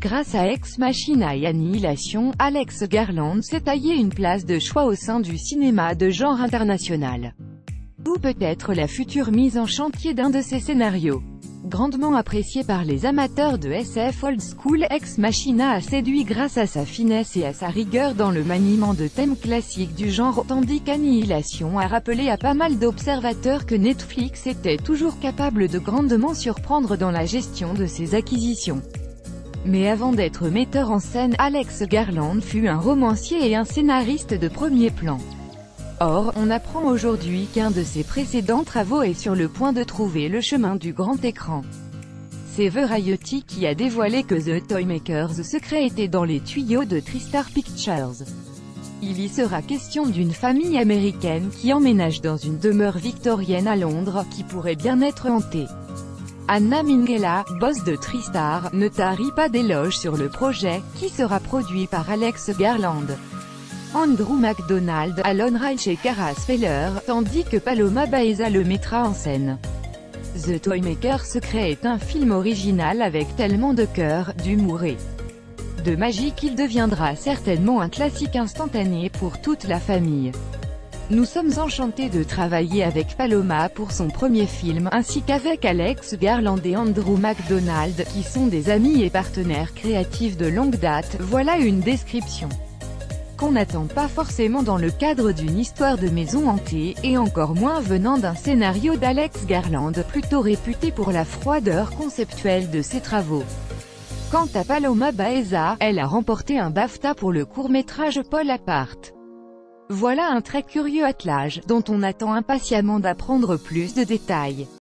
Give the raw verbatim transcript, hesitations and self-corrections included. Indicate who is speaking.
Speaker 1: Grâce à Ex Machina et Annihilation, Alex Garland s'est taillé une place de choix au sein du cinéma de genre international. Ou peut-être la future mise en chantier d'un de ses scénarios. Grandement apprécié par les amateurs de S F old school, Ex Machina a séduit grâce à sa finesse et à sa rigueur dans le maniement de thèmes classiques du genre, tandis qu'Annihilation a rappelé à pas mal d'observateurs que Netflix était toujours capable de grandement surprendre dans la gestion de ses acquisitions. Mais avant d'être metteur en scène, Alex Garland fut un romancier et un scénariste de premier plan. Or, on apprend aujourd'hui qu'un de ses précédents travaux est sur le point de trouver le chemin du grand écran. C'est Variety qui a dévoilé que The Toymaker's secret était dans les tuyaux de TriStar Pictures. Il y sera question d'une famille américaine qui emménage dans une demeure victorienne à Londres, qui pourrait bien être hantée. Anna Minghella, boss de TriStar, ne tarit pas d'éloges sur le projet, qui sera produit par Alex Garland, Andrew McDonald, Alon Reich et Cara Feller, tandis que Paloma Baeza le mettra en scène. The Toymaker Secret est un film original avec tellement de cœur, d'humour et de magie qu'il deviendra certainement un classique instantané pour toute la famille. Nous sommes enchantés de travailler avec Paloma pour son premier film, ainsi qu'avec Alex Garland et Andrew McDonald, qui sont des amis et partenaires créatifs de longue date. Voilà une description qu'on n'attend pas forcément dans le cadre d'une histoire de maison hantée, et encore moins venant d'un scénario d'Alex Garland, plutôt réputé pour la froideur conceptuelle de ses travaux. Quant à Paloma Baeza, elle a remporté un BAFTA pour le court-métrage Paul Apart. Voilà un très curieux attelage, dont on attend impatiemment d'apprendre plus de détails.